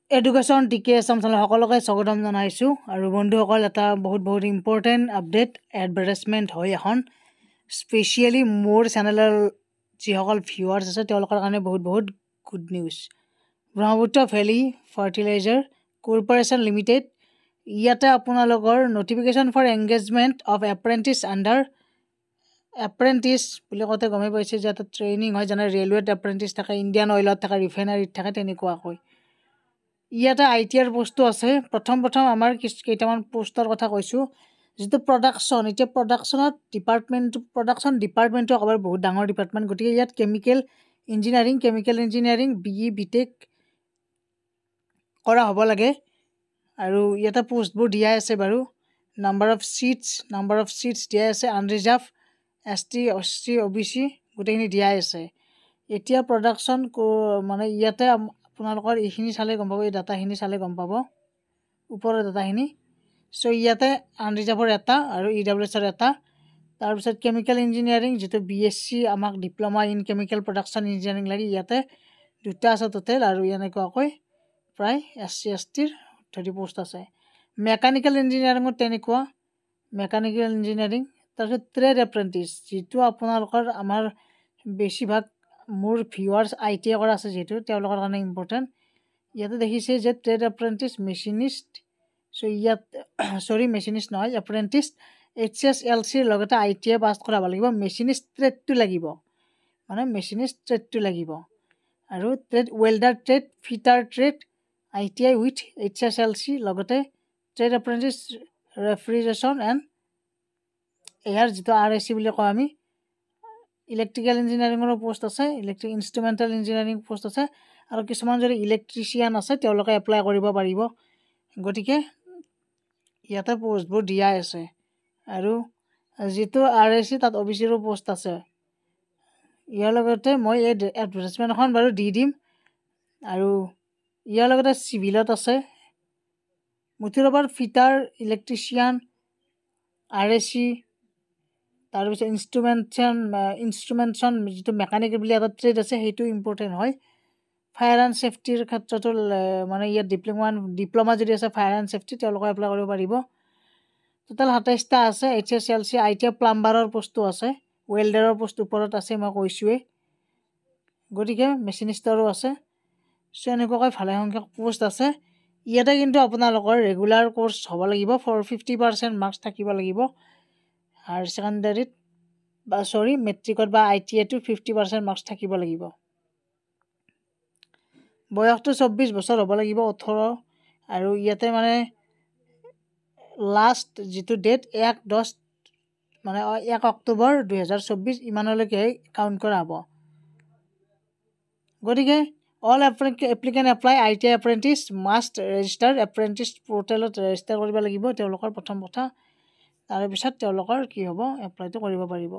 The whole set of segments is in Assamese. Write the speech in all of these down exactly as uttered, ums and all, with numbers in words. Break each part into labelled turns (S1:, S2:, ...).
S1: এডুকেশ্যন টিকে আছাম চেনেল সকলোকে স্বাগতম জনাইছোঁ আৰু বন্ধুসকল এটা বহুত বহুত ইম্পৰ্টেণ্ট আপডেট এডভাৰটাইজমেণ্ট হয় এখন স্পেচিয়েলি মোৰ চেনেলৰ যিসকল ভিউৱাৰ্ছ আছে তেওঁলোকৰ কাৰণে বহুত বহুত good news. Brahmaputra valley fertiliser corporation limited ইয়াতে আপোনালোকৰ notification for engagement of apprentice under apprentice বুলি কওঁতে গমেই পাইছে যে এটা ট্ৰেইনিং হয়, যেনে ৰেলৱেত এপ্ৰেণ্টিছ থাকে, ইণ্ডিয়ান অইলত থাকে, ৰিফাইনাৰীত থাকে, তেনেকুৱাকৈ ইয়াতে আই টি আৰ পোষ্টটো আছে। প্ৰথম প্ৰথম আমাৰ কেইটামান পোষ্টৰ কথা কৈছোঁ। যিটো প্ৰডাকশ্যন, এতিয়া প্ৰডাকশ্যনত ডিপাৰ্টমেণ্ট প্ৰডাকশ্যন ডিপাৰ্টমেণ্টটো একেবাৰে বহুত ডাঙৰ ডিপাৰ্টমেণ্ট, গতিকে ইয়াত chemical engineering chemical engineering B E B tech কৰা হ'ব লাগে আৰু ইয়াতে পোষ্টবোৰ দিয়াই আছে বাৰু। Number of seats number of seats দিয়াই আছে, unreserved S T S C O' B C গোটেইখিনি দিয়াই আছে। এতিয়া প্ৰডাকশ্যন মানে ইয়াতে আপোনালোকৰ এইখিনি চালে গম পাব, এই ডাটাখিনি চালে গম পাব ওপৰৰ ডাটাখিনি। চ' ইয়াতে আনৰিজাৰ্ভৰ এটা আৰু ই ডাব্লিউ এছৰ এটা, তাৰপিছত কেমিকেল ইঞ্জিনিয়াৰিং যিটো বি এছ চি আমাক diploma in chemical production engineering লাগে, ইয়াতে দুটা আছে টোটেল আৰু এনেকুৱাকৈ প্ৰায় এছ চি এছ টিৰ থাৰ্টি পোষ্ট আছে। মেকানিকেল ইঞ্জিনিয়াৰিঙত তেনেকুৱা মেকানিকেল ইঞ্জিনিয়াৰিং। তাৰপিছত ট্ৰেড এপ্ৰেণ্টিছ যিটো আপোনালোকৰ আমাৰ বেছিভাগ মোৰ ভিউৱাৰ্ছ আই টি আই কৰা আছে যিহেতু তেওঁলোকৰ কাৰণে ইম্পৰ্টেণ্ট। ইয়াতে দেখিছে যে ট্ৰেড এপ্ৰেণ্টিছ মেচিনিষ্ট, চ' ইয়াত চৰি মেচিনিষ্ট নহয় এপ্ৰেণ্টিছ এইচ এছ এল চিৰ লগতে আই টি আই পাছ কৰাব লাগিব। মেচিনিষ্ট ট্ৰেডটো লাগিব, মানে মেচিনিষ্ট ট্ৰেডটো লাগিব আৰু trade welder trade fitter trade I T I with H S L C লগতে trade apprentice refrigeration and air যিটো আৰ এ চি বুলি কওঁ আমি। ইলেক্ট্ৰিকেল ইঞ্জিনিয়াৰিঙৰো পোষ্ট আছে, ইলেক্ট্ৰিক ইনষ্ট্ৰুমেণ্টেল ইঞ্জিনিয়াৰিং পোষ্ট আছে আৰু কিছুমান যদি ইলেক্ট্ৰিচিয়ান আছে তেওঁলোকে এপ্লাই কৰিব পাৰিব। গতিকে ইয়াতে পোষ্টবোৰ দিয়াই আছে আৰু যিটো আৰ এ চি তাত অ' বি চিৰো পোষ্ট আছে। ইয়াৰ লগতে মই এই এডভাৰটাইজমেণ্টখন বাৰু দি দিম আৰু ইয়াৰ লগতে চিভিলত আছে মুঠৰ fitter electrician R A C, তাৰপিছত ইনষ্ট্ৰুমেণ্টন ইনষ্ট্ৰুমেণ্টছন যিটো মেকানিকেল বুলি এটা ট্ৰেড আছে সেইটো ইম্পৰ্টেণ্ট হয়। ফায়াৰ এণ্ড ছেফটিৰ ক্ষেত্ৰতো মানে ইয়াত ডিপ্ল'মা ডিপ্ল'মা যদি আছে ফায়াৰ এণ্ড ছেফটি তেওঁলোকে এপ্লাই কৰিব পাৰিব। টোটেল সাতাইছটা আছে। H S L C I T I প্লাম্বাৰৰ পোষ্টটো আছে, ৱেল্ডাৰৰ পোষ্ট ওপৰত আছে মই কৈছোঁৱেই, গতিকে মেচিনিষ্টৰো আছে। চ' এনেকুৱাকৈ ভালেসংখ্যক পোষ্ট আছে। ইয়াতে কিন্তু আপোনালোকৰ ৰেগুলাৰ কোৰ্চ হ'ব লাগিব, ফৰ ফিফটি পাৰ্চেণ্ট মাৰ্কছ থাকিব লাগিব। হায়াৰ ছেকেণ্ডাৰীত বা চৰি মেট্ৰিকত বা আই টি আইটো ফিফটি পাৰ্চেণ্ট মাৰ্কছ থাকিব লাগিব। বয়সটো চৌব্বিছ বছৰ হ'ব লাগিব, ওঠৰ, আৰু ইয়াতে মানে লাষ্ট যিটো ডেট এক দহ মানে এক অক্টোবৰ দুহেজাৰ চৌব্বিছ ইমানলৈকে কাউণ্ট কৰা হ'ব। গতিকে all applicant apply I T I apprentice must register apprentice পৰ্টেলত ৰেজিষ্টাৰ কৰিব লাগিব তেওঁলোকৰ প্ৰথম কথা। তাৰপিছত তেওঁলোকৰ কি হ'ব এপ্লাইটো কৰিব পাৰিব।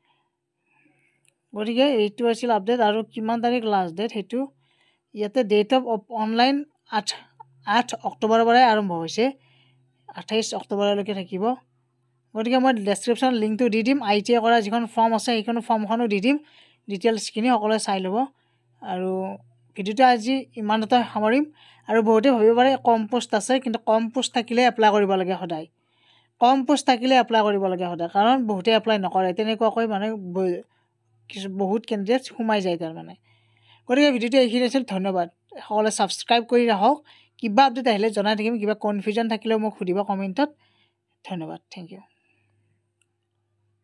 S1: গতিকে এইটো আছিল আপডেট আৰু কিমান তাৰিখ লাষ্ট ডেট সেইটো ইয়াতে ডেট অফ অনলাইন আঠ আঠ অক্টোবৰৰ পৰাই আৰম্ভ হৈছে, আঠাইছ অক্টোবৰলৈকে থাকিব। গতিকে মই ডেছক্ৰিপশ্যন লিংকটো দি দিম, আই টি আই কৰা যিখন ফৰ্ম আছে সেইখন ফৰ্মখনো দি দিম, ডিটেইলছখিনি সকলোৱে চাই ল'ব। আৰু ভিডিঅ'টো আজি ইমানতে সামৰিম। আৰু বহুতে ভাবিব পাৰে কম পোষ্ট আছে, কিন্তু কম পোষ্ট থাকিলে এপ্লাই কৰিব লাগে সদায়, কম পোষ্ট থাকিলে এপ্লাই কৰিব লাগে সদায়, কাৰণ বহুতে এপ্লাই নকৰে, তেনেকুৱাকৈ মানে কিছু বহুত কেণ্ডিডেট সোমাই যায় তাৰমানে। গতিকে ভিডিঅ'টো এইখিনি আছিল, ধন্যবাদ। সকলোৱে ছাবস্ক্ৰাইব কৰি ৰাখক, কিবা আপডেট আহিলে জনাই থাকিম, কিবা কনফিউজন থাকিলেও মোক সুধিব কমেণ্টত। ধন্যবাদ, থেংক ইউ।